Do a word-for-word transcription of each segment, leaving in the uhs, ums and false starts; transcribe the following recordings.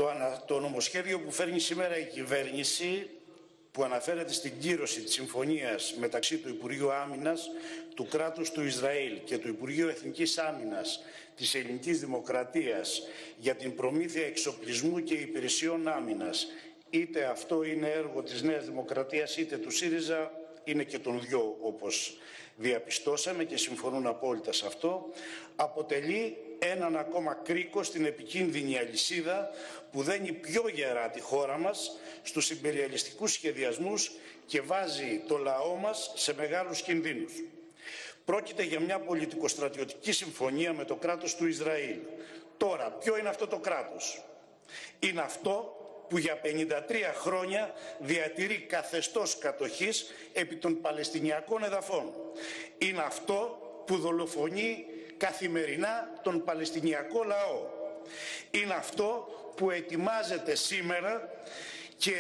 Το, ανα... το νομοσχέδιο που φέρνει σήμερα η κυβέρνηση, που αναφέρεται στην κύρωση της συμφωνίας μεταξύ του Υπουργείου Άμυνας του κράτους του Ισραήλ και του Υπουργείου Εθνικής Άμυνας της Ελληνικής Δημοκρατίας για την προμήθεια εξοπλισμού και υπηρεσιών άμυνας, είτε αυτό είναι έργο της Νέας Δημοκρατίας είτε του ΣΥΡΙΖΑ, είναι και των δυο, όπως διαπιστώσαμε και συμφωνούν απόλυτα σε αυτό, αποτελεί έναν ακόμα κρίκο στην επικίνδυνη αλυσίδα που δένει πιο γερά τη χώρα μας στους ιμπεριαλιστικούς σχεδιασμούς και βάζει το λαό μας σε μεγάλους κινδύνους. Πρόκειται για μια πολιτικοστρατιωτική συμφωνία με το κράτος του Ισραήλ. Τώρα, ποιο είναι αυτό το κράτος? Είναι αυτό που για πενήντα τρία χρόνια διατηρεί καθεστώς κατοχής επί των Παλαιστινιακών εδαφών. Είναι αυτό που δολοφονεί καθημερινά τον Παλαιστινιακό λαό. Είναι αυτό που ετοιμάζεται σήμερα και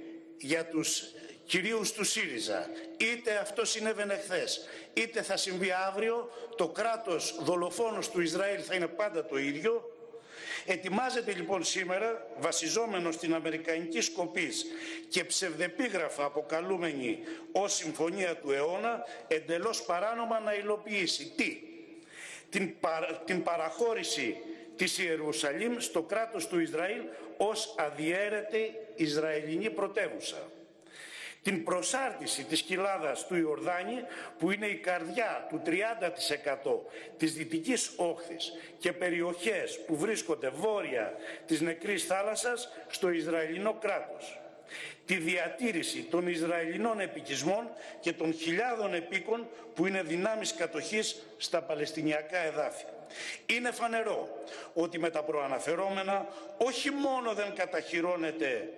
για τους κυρίους του ΣΥΡΙΖΑ. Είτε αυτό συνέβαινε χθες, είτε θα συμβεί αύριο, το κράτος δολοφόνος του Ισραήλ θα είναι πάντα το ίδιο. Ετοιμάζεται λοιπόν σήμερα, βασιζόμενο στην αμερικανική σκοπής και ψευδεπίγραφα αποκαλούμενη ως Συμφωνία του αιώνα, εντελώς παράνομα να υλοποιήσει. Τι? Την, παρα, την παραχώρηση της Ιερουσαλήμ στο κράτος του Ισραήλ ως αδιαίρετη Ισραηλινή πρωτεύουσα. Την προσάρτηση της κοιλάδας του Ιορδάνη, που είναι η καρδιά του τριάντα τοις εκατό της Δυτικής Όχθης και περιοχές που βρίσκονται βόρεια της Νεκρής Θάλασσας, στο Ισραηλινό κράτος. Τη διατήρηση των Ισραηλινών επικισμών και των χιλιάδων επίκων που είναι δυνάμεις κατοχής στα Παλαιστινιακά εδάφη. Είναι φανερό ότι με τα προαναφερόμενα όχι μόνο δεν καταχυρώνεται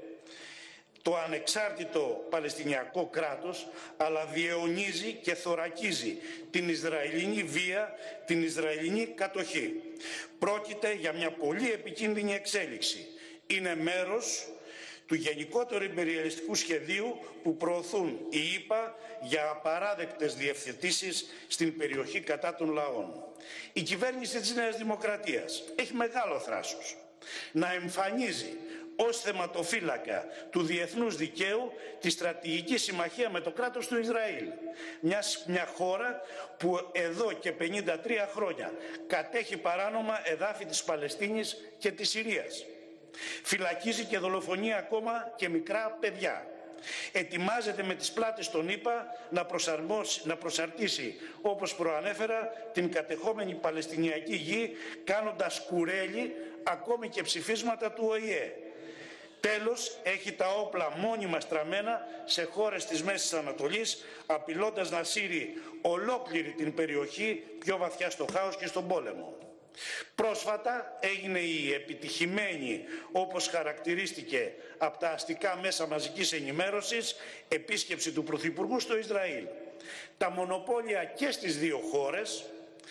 το ανεξάρτητο Παλαιστινιακό κράτος, αλλά διαιωνίζει και θωρακίζει την Ισραηλινή βία, την Ισραηλινή κατοχή. Πρόκειται για μια πολύ επικίνδυνη εξέλιξη. Είναι μέρος του γενικότερου ιμπεριαλιστικού σχεδίου που προωθούν οι ΗΠΑ για απαράδεκτες διευθετήσεις στην περιοχή κατά των λαών. Η κυβέρνηση της Νέας Δημοκρατίας έχει μεγάλο θράσος να εμφανίζει ως θεματοφύλακα του διεθνούς δικαίου τη στρατηγική συμμαχία με το κράτος του Ισραήλ. Μια, μια χώρα που εδώ και πενήντα τρία χρόνια κατέχει παράνομα εδάφη της Παλαιστίνης και της Συρίας. Φυλακίζει και δολοφονεί ακόμα και μικρά παιδιά. Ετοιμάζεται με τις πλάτες των ΗΠΑ να, να προσαρτήσει, όπως προανέφερα, την κατεχόμενη Παλαιστινιακή γη, κάνοντας κουρέλι ακόμη και ψηφίσματα του Ο Η Ε. Τέλος, έχει τα όπλα μόνιμα στραμμένα σε χώρες της Μέσης Ανατολής, απειλώντας να σύρει ολόκληρη την περιοχή πιο βαθιά στο χάος και στον πόλεμο. Πρόσφατα έγινε η επιτυχημένη, όπως χαρακτηρίστηκε από τα αστικά μέσα μαζικής ενημέρωσης, επίσκεψη του Πρωθυπουργού στο Ισραήλ. Τα μονοπόλια και στις δύο χώρες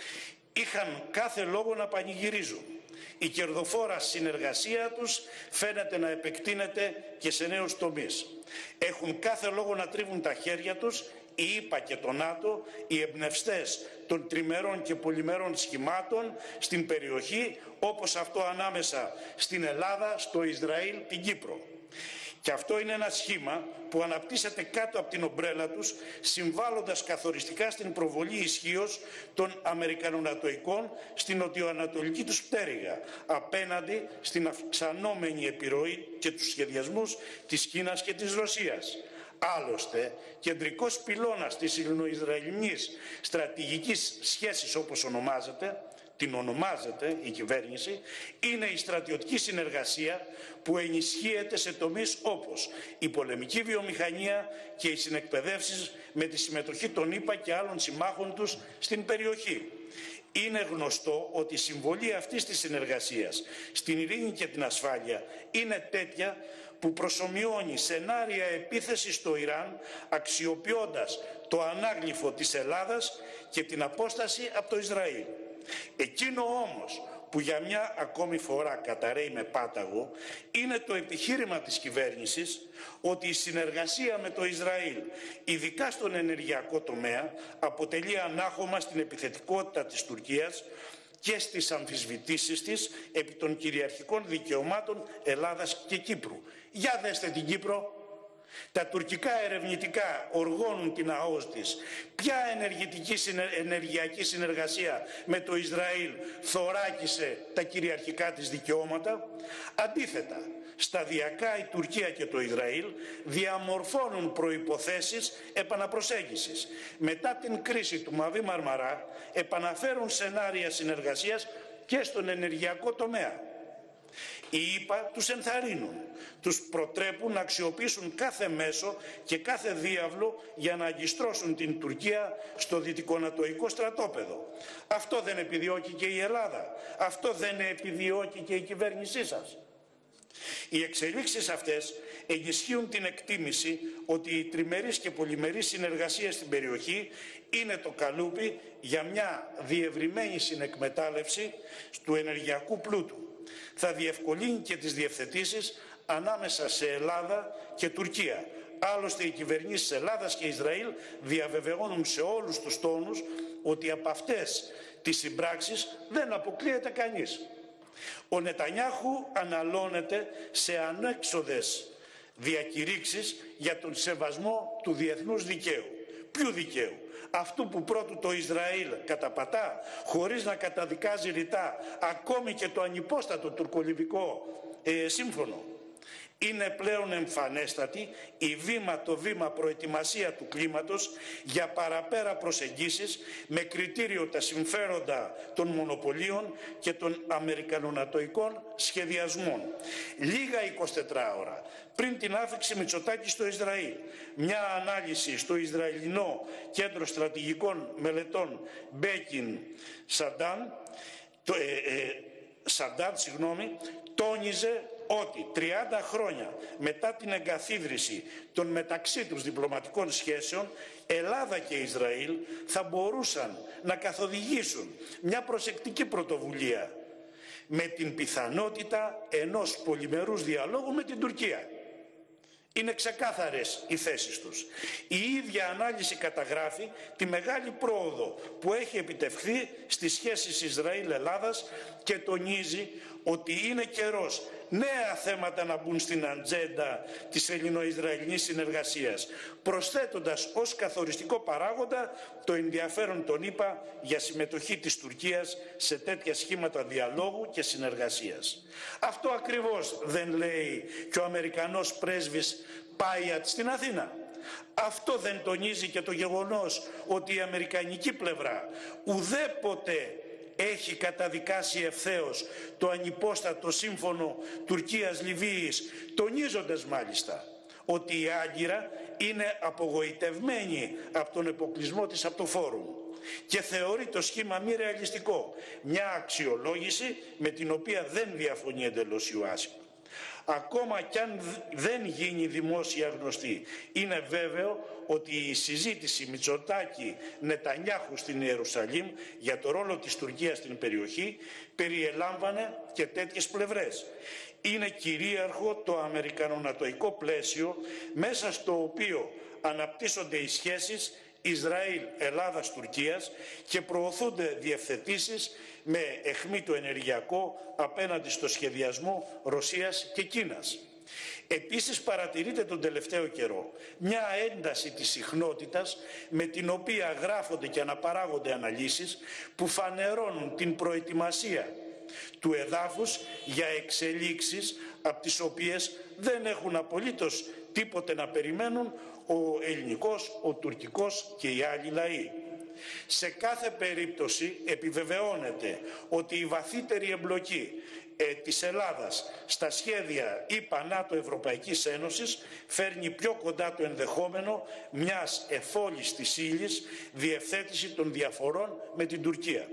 είχαν κάθε λόγο να πανηγυρίζουν. Η κερδοφόρα συνεργασία τους φαίνεται να επεκτείνεται και σε νέους τομείς. Έχουν κάθε λόγο να τρίβουν τα χέρια τους η ΗΠΑ και το ΝΑΤΟ, οι εμπνευστές των τριμερών και πολυμερών σχημάτων στην περιοχή, όπως αυτό ανάμεσα στην Ελλάδα, στο Ισραήλ, την Κύπρο. Και αυτό είναι ένα σχήμα που αναπτύσσεται κάτω από την ομπρέλα τους, συμβάλλοντας καθοριστικά στην προβολή ισχύως των Αμερικανονατοικών στην νοτιοανατολική τους πτέρυγα, απέναντι στην αυξανόμενη επιρροή και τους σχεδιασμούς της Κίνας και της Ρωσίας. Άλλωστε, κεντρικός πυλώνας της Ελληνοϊσραηλινής στρατηγικής σχέσης, όπως ονομάζεται, την ονομάζεται η κυβέρνηση, είναι η στρατιωτική συνεργασία που ενισχύεται σε τομείς όπως η πολεμική βιομηχανία και οι συνεκπαιδεύσεις με τη συμμετοχή των ΗΠΑ και άλλων συμμάχων τους στην περιοχή. Είναι γνωστό ότι η συμβολή αυτής της συνεργασίας στην ειρήνη και την ασφάλεια είναι τέτοια που προσομοιώνει σενάρια επίθεσης στο Ιράν, αξιοποιώντας το ανάγλυφο της Ελλάδας και την απόσταση από το Ισραήλ. Εκείνο όμως που για μια ακόμη φορά καταραίει με πάταγο είναι το επιχείρημα της κυβέρνησης ότι η συνεργασία με το Ισραήλ, ειδικά στον ενεργειακό τομέα, αποτελεί ανάχωμα στην επιθετικότητα της Τουρκίας και στις αμφισβητήσεις της επί των κυριαρχικών δικαιωμάτων Ελλάδας και Κύπρου. Για δέστε την Κύπρο. Τα τουρκικά ερευνητικά οργώνουν την ΑΟΣ της. Ποια ενεργητική, ενεργειακή συνεργασία με το Ισραήλ θωράκισε τα κυριαρχικά της δικαιώματα? Αντίθετα, σταδιακά η Τουρκία και το Ισραήλ διαμορφώνουν προϋποθέσεις επαναπροσέγγισης. Μετά την κρίση του Μαβί Μαρμαρά επαναφέρουν σενάρια συνεργασίας και στον ενεργειακό τομέα. Οι ΗΠΑ τους ενθαρρύνουν, τους προτρέπουν να αξιοποιήσουν κάθε μέσο και κάθε διάβλο για να αγκιστρώσουν την Τουρκία στο δυτικοανατολικό στρατόπεδο. Αυτό δεν επιδιώκει και η Ελλάδα, αυτό δεν επιδιώκει και η κυβέρνησή σας. Οι εξελίξεις αυτές ενισχύουν την εκτίμηση ότι η τριμερής και πολυμερής συνεργασία στην περιοχή είναι το καλούπι για μια διευρυμένη συνεκμετάλλευση του ενεργειακού πλούτου. Θα διευκολύνει και τις διευθετήσεις ανάμεσα σε Ελλάδα και Τουρκία. Άλλωστε οι κυβερνήσεις Ελλάδας και Ισραήλ διαβεβαιώνουν σε όλους τους τόνους ότι από αυτές τις συμπράξεις δεν αποκλείεται κανείς. Ο Νετανιάχου αναλώνεται σε ανέξοδες διακηρύξεις για τον σεβασμό του διεθνούς δικαίου. Ποιου δικαίου? Αυτού που πρώτου το Ισραήλ καταπατά χωρίς να καταδικάζει ρητά ακόμη και το ανυπόστατο τουρκολιβικό ε, σύμφωνο. Είναι πλέον εμφανέστατη η βήμα το βήμα προετοιμασία του κλίματος για παραπέρα προσεγγίσεις με κριτήριο τα συμφέροντα των μονοπωλίων και των αμερικανονατοικών σχεδιασμών. Λίγα εικοσιτετράωρα πριν την άφηξη Μητσοτάκη στο Ισραήλ, μια ανάλυση στο Ισραηλινό Κέντρο Στρατηγικών Μελετών Μπέκιν Σαντάν, το, ε, ε, Σαντάν συγγνώμη, τόνιζε ότι τριάντα χρόνια μετά την εγκαθίδρυση των μεταξύ τους διπλωματικών σχέσεων, Ελλάδα και Ισραήλ θα μπορούσαν να καθοδηγήσουν μια προσεκτική πρωτοβουλία με την πιθανότητα ενός πολυμερούς διαλόγου με την Τουρκία. Είναι ξεκάθαρες οι θέσεις τους. Η ίδια ανάλυση καταγράφει τη μεγάλη πρόοδο που έχει επιτευχθεί στις σχέσεις Ισραήλ-Ελλάδας και τονίζει ότι είναι καιρός νέα θέματα να μπουν στην ατζέντα της ελληνο-ισραηλινής συνεργασίας, προσθέτοντας ως καθοριστικό παράγοντα το ενδιαφέρον των ΗΠΑ για συμμετοχή της Τουρκίας σε τέτοια σχήματα διαλόγου και συνεργασίας. Αυτό ακριβώς δεν λέει και ο Αμερικανός πρέσβης Πάιατ στην Αθήνα. Αυτό δεν τονίζει και το γεγονός ότι η αμερικανική πλευρά ουδέποτε έχει καταδικάσει ευθέως το ανυπόστατο σύμφωνο Τουρκίας-Λιβύης, τονίζοντας μάλιστα ότι η Άγκυρα είναι απογοητευμένη από τον αποκλεισμό της από το φόρουμ και θεωρεί το σχήμα μη ρεαλιστικό, μια αξιολόγηση με την οποία δεν διαφωνεί εντελώς η Ουάσιγκτον. Ακόμα κι αν δεν γίνει δημόσια γνωστή, είναι βέβαιο ότι η συζήτηση Μητσοτάκη-Νετανιάχου στην Ιερουσαλήμ για το ρόλο της Τουρκίας στην περιοχή περιελάμβανε και τέτοιες πλευρές. Είναι κυρίαρχο το αμερικανονατοϊκό πλαίσιο μέσα στο οποίο αναπτύσσονται οι σχέσεις Ισραήλ, Ελλάδας, Τουρκίας και προωθούνται διευθετήσεις με αιχμή το ενεργειακό απέναντι στο σχεδιασμό Ρωσίας και Κίνας. Επίσης παρατηρείται τον τελευταίο καιρό μια ένταση της συχνότητας με την οποία γράφονται και αναπαράγονται αναλύσεις που φανερώνουν την προετοιμασία του εδάφους για εξελίξεις από τις οποίες δεν έχουν απολύτως τίποτε να περιμένουν ο ελληνικός, ο τουρκικός και οι άλλοι λαοί. Σε κάθε περίπτωση επιβεβαιώνεται ότι η βαθύτερη εμπλοκή ε, της Ελλάδας στα σχέδια ΗΠΑ, ΝΑΤΟ, Ευρωπαϊκής Ένωσης φέρνει πιο κοντά το ενδεχόμενο μιας εφόλιστης ύλης διευθέτηση των διαφορών με την Τουρκία.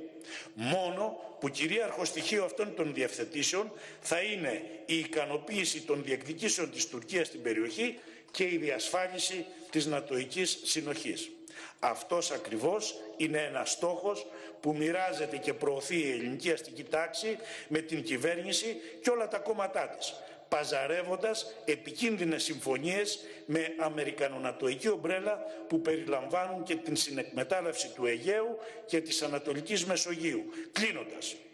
Μόνο που κυρίαρχο στοιχείο αυτών των διευθετήσεων θα είναι η ικανοποίηση των διεκδικήσεων της Τουρκίας στην περιοχή και η διασφάλιση της νατοικής συνοχής. Αυτός ακριβώς είναι ένας στόχος που μοιράζεται και προωθεί η ελληνική αστική τάξη με την κυβέρνηση και όλα τα κόμματά της, παζαρεύοντας επικίνδυνες συμφωνίες με αμερικανονατοϊκή ομπρέλα που περιλαμβάνουν και την συνεκμετάλλευση του Αιγαίου και της Ανατολικής Μεσογείου. Κλείνοντας,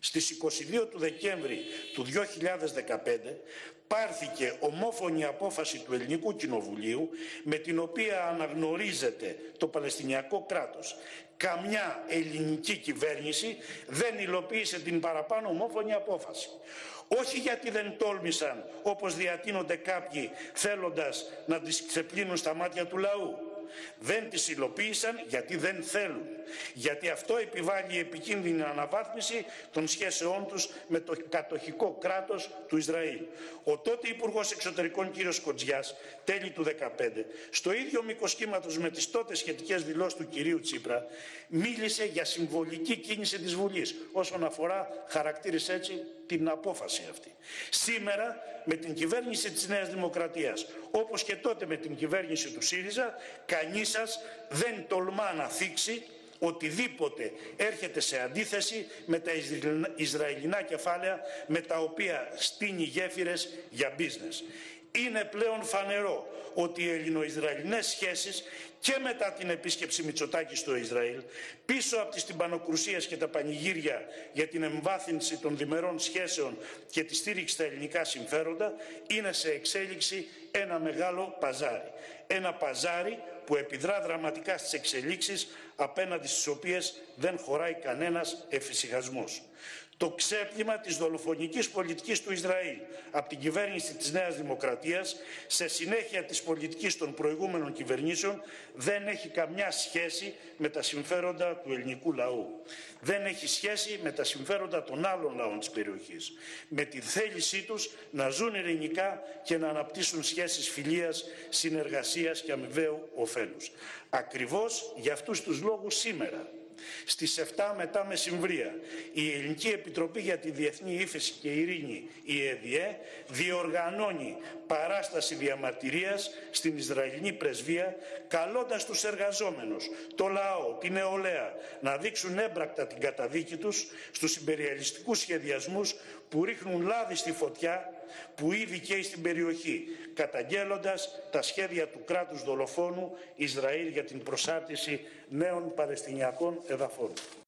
Στις είκοσι δύο του Δεκέμβρη του δύο χιλιάδες δεκαπέντε πάρθηκε ομόφωνη απόφαση του Ελληνικού Κοινοβουλίου με την οποία αναγνωρίζεται το Παλαιστινιακό κράτος. Καμιά ελληνική κυβέρνηση δεν υλοποίησε την παραπάνω ομόφωνη απόφαση. Όχι γιατί δεν τόλμησαν, όπως διατείνονται κάποιοι, θέλοντας να τις ξεπλύνουν στα μάτια του λαού. Δεν τις υλοποίησαν γιατί δεν θέλουν. Γιατί αυτό επιβάλλει επικίνδυνη αναβάθμιση των σχέσεών τους με το κατοχικό κράτος του Ισραήλ. Ο τότε Υπουργός Εξωτερικών κ. Κοντζιάς, τέλη του δύο χιλιάδες δεκαπέντε, στο ίδιο μήκος κύματος με τις τότε σχετικές δηλώσεις του κυρίου Τσίπρα, μίλησε για συμβολική κίνηση της Βουλής, όσον αφορά, χαρακτήρισε έτσι, την απόφαση αυτή. Σήμερα, με την κυβέρνηση της Νέας Δημοκρατίας, όπως και τότε με την κυβέρνηση του ΣΥΡΙΖΑ, κανείς σας δεν τολμά να θίξει οτιδήποτε έρχεται σε αντίθεση με τα Ισραηλινά κεφάλαια με τα οποία στείνει γέφυρες για business. Είναι πλέον φανερό ότι οι ελληνο-ισραηλινές σχέσεις και μετά την επίσκεψη Μητσοτάκη στο Ισραήλ, πίσω από τις τυμπανοκρουσίες και τα πανηγύρια για την εμβάθυνση των διμερών σχέσεων και τη στήριξη στα ελληνικά συμφέροντα, είναι σε εξέλιξη ένα μεγάλο παζάρι. Ένα παζάρι που επιδρά δραματικά στις εξελίξεις απέναντι στις οποίες δεν χωράει κανένας εφησυχασμός. Το ξέπλυμα της δολοφονικής πολιτικής του Ισραήλ από την κυβέρνηση της Νέας Δημοκρατίας σε συνέχεια της πολιτικής των προηγούμενων κυβερνήσεων δεν έχει καμιά σχέση με τα συμφέροντα του ελληνικού λαού. Δεν έχει σχέση με τα συμφέροντα των άλλων λαών της περιοχής. Με τη θέλησή τους να ζουν ειρηνικά και να αναπτύσσουν σχέσεις φιλίας, συνεργασίας και αμοιβαίου ωφέλους. Ακριβώς για αυτούς τους λόγους σήμερα, στις επτά μετά μεσημβρία, η Ελληνική Επιτροπή για τη Διεθνή Ύφεση και Ειρήνη, η ΕΔΙΕ, διοργανώνει παράσταση διαμαρτυρίας στην Ισραηλινή Πρεσβεία, καλώντας τους εργαζόμενους, το λαό, την νεολαία, να δείξουν έμπρακτα την καταδίκη τους στους ιμπεριαλιστικούς σχεδιασμούς που ρίχνουν λάδι στη φωτιά που ήδη καίει στην περιοχή, καταγγέλλοντας τα σχέδια του κράτους δολοφόνου Ισραήλ για την προσάρτηση νέων Παλαιστινιακών εδαφών.